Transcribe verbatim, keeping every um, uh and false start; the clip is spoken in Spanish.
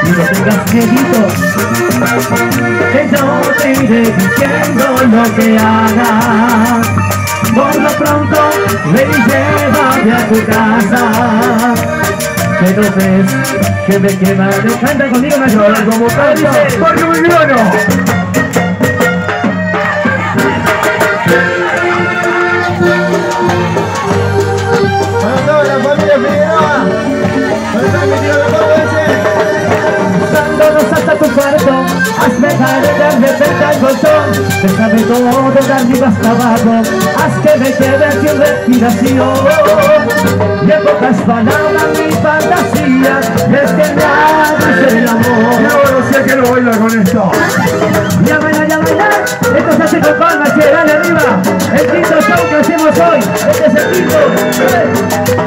y no tengas miedito, que yo te iré diciendo lo que hagas. Por lo pronto, ven y llévame a tu casa, que no ves que me quema. Me canta conmigo, me ayuda como canto, porque muy bueno. Hasta tu cuarto, hazme caer de cerca el colchón, déjame todo de arriba hasta abajo, haz que me quede sin respiración. Y en pocas palabras mi fantasía es que me hagas el amor. Y ahora sí que lo baila con esto. Ya bailar, ya bailar, esto se hace con palmas, que dale arriba. El quinto show que hacemos hoy, este es el quinto.